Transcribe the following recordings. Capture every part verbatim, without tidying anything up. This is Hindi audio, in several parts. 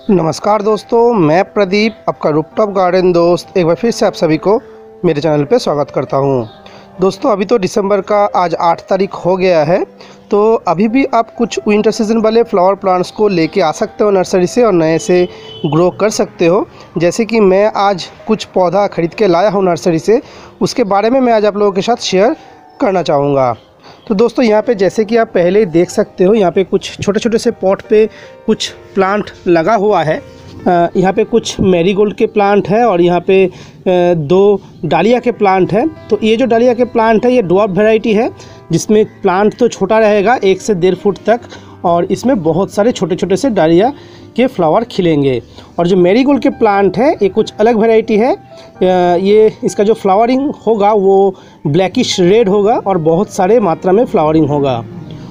नमस्कार दोस्तों, मैं प्रदीप आपका रूफटॉप गार्डन दोस्त एक बार फिर से आप सभी को मेरे चैनल पे स्वागत करता हूं। दोस्तों अभी तो दिसंबर का आज आठ तारीख हो गया है, तो अभी भी आप कुछ विंटर सीजन वाले फ्लावर प्लांट्स को लेके आ सकते हो नर्सरी से और नए से ग्रो कर सकते हो। जैसे कि मैं आज कुछ पौधा ख़रीद के लाया हूँ नर्सरी से, उसके बारे में मैं आज आप लोगों के साथ शेयर करना चाहूँगा। तो दोस्तों यहाँ पे जैसे कि आप पहले ही देख सकते हो, यहाँ पे कुछ छोटे छोटे से पॉट पे कुछ प्लांट लगा हुआ है। यहाँ पे कुछ मैरीगोल्ड के प्लांट है और यहाँ पे दो डालिया के प्लांट है। तो ये जो डालिया के प्लांट है ये ड्वार्फ वैरायटी है, जिसमें प्लांट तो छोटा रहेगा एक से डेढ़ फुट तक, और इसमें बहुत सारे छोटे छोटे से डालिया के फ्लावर खिलेंगे। और जो मैरीगोल्ड के प्लांट है ये कुछ अलग वैरायटी है। ये इसका जो फ्लावरिंग होगा वो ब्लैकिश रेड होगा और बहुत सारे मात्रा में फ्लावरिंग होगा।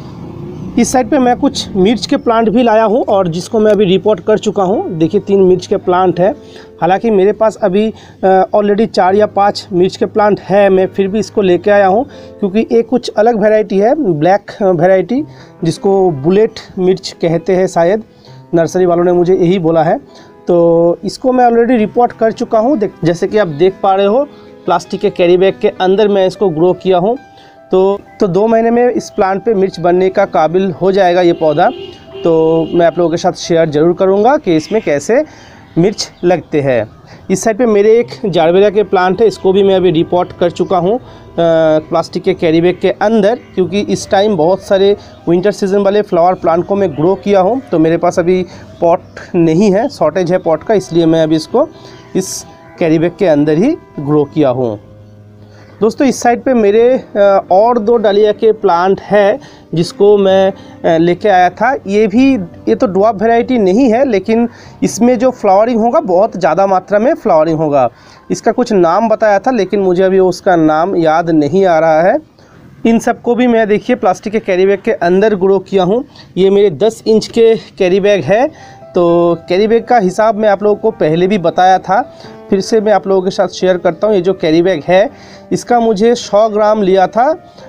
इस साइड पे मैं कुछ मिर्च के प्लांट भी लाया हूँ और जिसको मैं अभी रिपोर्ट कर चुका हूँ। देखिए तीन मिर्च के प्लांट है। हालांकि मेरे पास अभी ऑलरेडी चार या पाँच मिर्च के प्लांट है, मैं फिर भी इसको लेके आया हूँ क्योंकि ये कुछ अलग वैरायटी है, ब्लैक वैरायटी, जिसको बुलेट मिर्च कहते हैं शायद, नर्सरी वालों ने मुझे यही बोला है। तो इसको मैं ऑलरेडी रिपोर्ट कर चुका हूँ। जैसे कि आप देख पा रहे हो प्लास्टिक के कैरी बैग के अंदर मैं इसको ग्रो किया हूँ। तो तो दो महीने में इस प्लांट पे मिर्च बनने का काबिल हो जाएगा ये पौधा। तो मैं आप लोगों के साथ शेयर ज़रूर करूँगा कि इसमें कैसे मिर्च लगते हैं। इस साइड पे मेरे एक जारबेरा के प्लांट है, इसको भी मैं अभी रिपोर्ट कर चुका हूँ प्लास्टिक के कैरी बैग के अंदर, क्योंकि इस टाइम बहुत सारे विंटर सीजन वाले फ्लावर प्लांट को मैं ग्रो किया हूँ। तो मेरे पास अभी पॉट नहीं है, शॉर्टेज है पॉट का, इसलिए मैं अभी इसको इस कैरी बैग के अंदर ही ग्रो किया हूँ। दोस्तों इस साइड पे मेरे और दो डालिया के प्लांट है जिसको मैं लेके आया था। ये भी ये तो ड्वार्फ वैरायटी नहीं है, लेकिन इसमें जो फ्लावरिंग होगा बहुत ज़्यादा मात्रा में फ्लावरिंग होगा। इसका कुछ नाम बताया था लेकिन मुझे अभी उसका नाम याद नहीं आ रहा है। इन सबको भी मैं देखिए प्लास्टिक के कैरी बैग के अंदर ग्रो किया हूँ। ये मेरे दस इंच के कैरी बैग है। तो कैरी बैग का हिसाब मैं आप लोगों को पहले भी बताया था, फिर से मैं आप लोगों के साथ शेयर करता हूँ। ये जो कैरी बैग है इसका मुझे सौ ग्राम लिया था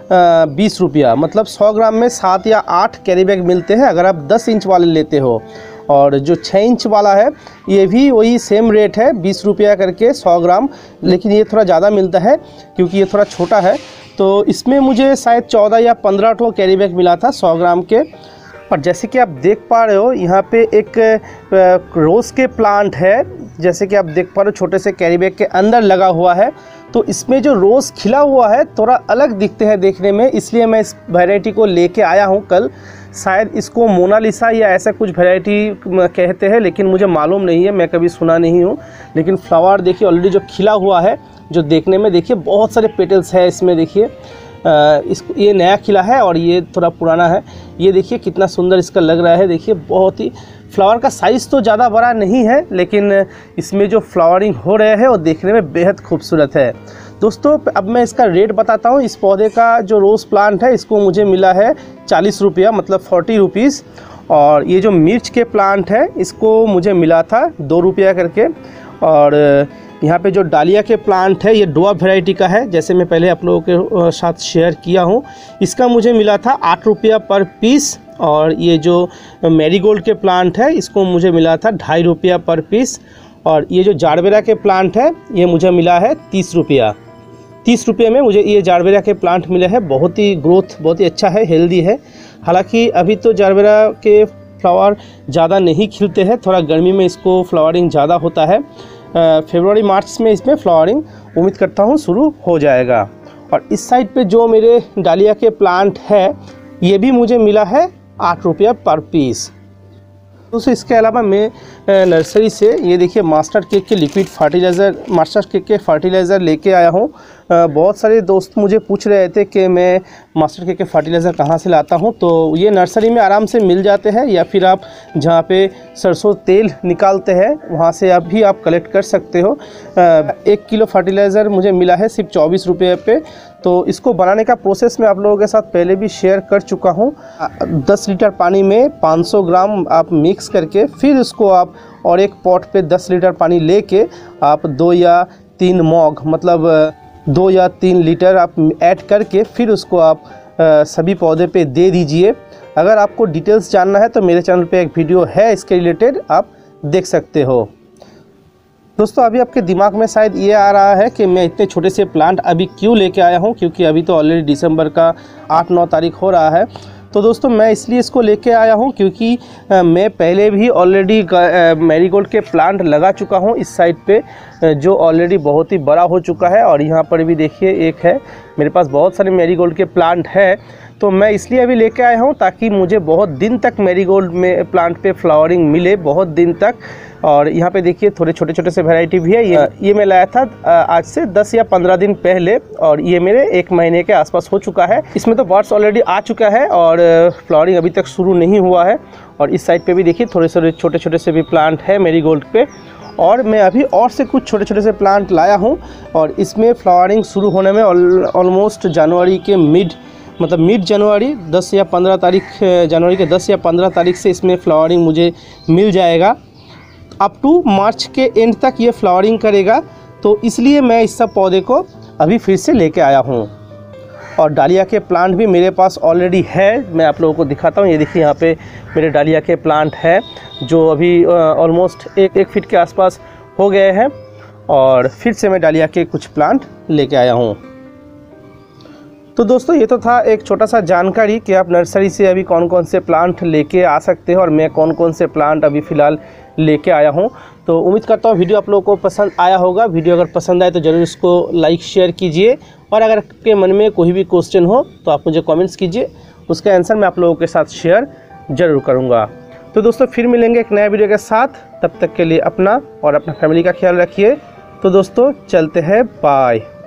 बीस रुपया, मतलब सौ ग्राम में सात या आठ कैरी बैग मिलते हैं अगर आप दस इंच वाले लेते हो। और जो छः इंच वाला है ये भी वही सेम रेट है, बीस रुपया करके सौ ग्राम, लेकिन ये थोड़ा ज़्यादा मिलता है क्योंकि ये थोड़ा छोटा है। तो इसमें मुझे शायद चौदह या पंद्रह ठो कैरी बैग मिला था सौ ग्राम के। और जैसे कि आप देख पा रहे हो यहाँ पे एक रोज़ के प्लांट है, जैसे कि आप देख पा रहे हो छोटे से कैरी बैग के अंदर लगा हुआ है। तो इसमें जो रोज़ खिला हुआ है थोड़ा अलग दिखते हैं देखने में, इसलिए मैं इस वैरायटी को लेके आया हूँ कल। शायद इसको मोनालिसा या ऐसा कुछ वैरायटी कहते हैं, लेकिन मुझे मालूम नहीं है, मैं कभी सुना नहीं हूँ। लेकिन फ्लावर देखिए ऑलरेडी जो खिला हुआ है, जो देखने में देखिए बहुत सारे पेटल्स है इसमें। देखिए इस ये नया खिला है और ये थोड़ा पुराना है। ये देखिए कितना सुंदर इसका लग रहा है। देखिए बहुत ही फ्लावर का साइज़ तो ज़्यादा बड़ा नहीं है, लेकिन इसमें जो फ्लावरिंग हो रहे हैं वो देखने में बेहद खूबसूरत है। दोस्तों अब मैं इसका रेट बताता हूँ। इस पौधे का जो रोज़ प्लांट है इसको मुझे मिला है चालीस रुपया, मतलब फोर्टी रुपीज़। और ये जो मिर्च के प्लांट है इसको मुझे मिला था दो रुपया करके। और यहाँ पे जो डालिया के प्लांट है ये ड्वार्फ वैरायटी का है, जैसे मैं पहले आप लोगों के साथ शेयर किया हूँ। इसका मुझे मिला था आठ रुपया पर पीस। और ये जो मैरीगोल्ड के प्लांट है इसको मुझे मिला था ढाई रुपया पर पीस। और ये जो जारबेरा के प्लांट है ये मुझे मिला है तीस रुपया। तीस रुपये में मुझे ये जारबेरा के प्लांट मिले हैं। बहुत ही ग्रोथ बहुत ही अच्छा है, हेल्दी है। हालांकि अभी तो जारबेरा के फ्लावर ज़्यादा नहीं खिलते हैं, थोड़ा गर्मी में इसको फ्लावरिंग ज़्यादा होता है। फरवरी मार्च में इसमें फ्लावरिंग उम्मीद करता हूँ शुरू हो जाएगा। और इस साइड पे जो मेरे डालिया के प्लांट है ये भी मुझे मिला है आठ रुपया पर पीस। दोस्तों इसके अलावा मैं नर्सरी से ये देखिए मास्टर केक के लिक्विड फर्टिलाइज़र मास्टर केक के फर्टिलाइज़र लेके आया हूँ। बहुत सारे दोस्त मुझे पूछ रहे थे कि मैं मास्टर केक के फर्टिलाइज़र कहाँ से लाता हूँ। तो ये नर्सरी में आराम से मिल जाते हैं, या फिर आप जहाँ पे सरसों तेल निकालते हैं वहाँ से आप भी आप कलेक्ट कर सकते हो। एक किलो फर्टिलाइज़र मुझे मिला है सिर्फ चौबीस रुपये पे। तो इसको बनाने का प्रोसेस मैं आप लोगों के साथ पहले भी शेयर कर चुका हूँ। दस लीटर पानी में पाँच सौ ग्राम आप मिक्स करके फिर इसको आप और एक पॉट पे दस लीटर पानी लेके आप दो या तीन मॉग मतलब दो या तीन लीटर आप ऐड करके फिर उसको आप आ, सभी पौधे पे दे दीजिए। अगर आपको डिटेल्स जानना है तो मेरे चैनल पे एक वीडियो है इसके रिलेटेड, आप देख सकते हो। दोस्तों अभी आपके दिमाग में शायद ये आ रहा है कि मैं इतने छोटे से प्लांट अभी क्यों लेके आया हूँ, क्योंकि अभी तो ऑलरेडी दिसंबर का आठ नौ तारीख हो रहा है। तो दोस्तों मैं इसलिए इसको लेके आया हूँ क्योंकि आ, मैं पहले भी ऑलरेडी मैरीगोल्ड के प्लांट लगा चुका हूँ इस साइड पे, जो ऑलरेडी बहुत ही बड़ा हो चुका है। और यहाँ पर भी देखिए एक है, मेरे पास बहुत सारे मैरीगोल्ड के प्लांट है। तो मैं इसलिए अभी लेके आया हूँ ताकि मुझे बहुत दिन तक मैरीगोल्ड में प्लांट पे फ्लावरिंग मिले, बहुत दिन तक। और यहाँ पे देखिए थोड़े छोटे छोटे से वैरायटी भी है। ये ये मैं लाया था आज से दस या पंद्रह दिन पहले, और ये मेरे एक महीने के आसपास हो चुका है। इसमें तो बर्ड्स ऑलरेडी आ चुका है और फ्लावरिंग अभी तक शुरू नहीं हुआ है। और इस साइड पे भी देखिए थोड़े थोड़े छोटे छोटे से भी प्लांट है मैरीगोल्ड पे। और मैं अभी और से कुछ छोटे छोटे से प्लांट लाया हूँ, और इसमें फ्लावरिंग शुरू होने में ऑलमोस्ट जनवरी के मिड मतलब मिड जनवरी दस या पंद्रह तारीख जनवरी के दस या पंद्रह तारीख से इसमें फ्लावरिंग मुझे मिल जाएगा। अप टू मार्च के एंड तक ये फ्लावरिंग करेगा। तो इसलिए मैं इस सब पौधे को अभी फिर से लेके आया हूँ। और डालिया के प्लांट भी मेरे पास ऑलरेडी है, मैं आप लोगों को दिखाता हूँ। ये देखिए यहाँ पे मेरे डालिया के प्लांट है जो अभी ऑलमोस्ट एक एक फीट के आसपास हो गए हैं। और फिर से मैं डालिया के कुछ प्लांट लेके आया हूँ। तो दोस्तों ये तो था एक छोटा सा जानकारी कि आप नर्सरी से अभी कौन कौन से प्लांट लेके आ सकते हो और मैं कौन कौन से प्लांट अभी फ़िलहाल लेके आया हूँ। तो उम्मीद करता हूँ वीडियो आप लोगों को पसंद आया होगा। वीडियो अगर पसंद आए तो ज़रूर इसको लाइक शेयर कीजिए, और अगर आपके मन में कोई भी क्वेश्चन हो तो आप मुझे कमेंट्स कीजिए, उसका आंसर मैं आप लोगों के साथ शेयर ज़रूर करूँगा। तो दोस्तों फिर मिलेंगे एक नया वीडियो के साथ, तब तक के लिए अपना और अपना फैमिली का ख्याल रखिए। तो दोस्तों चलते हैं, बाय।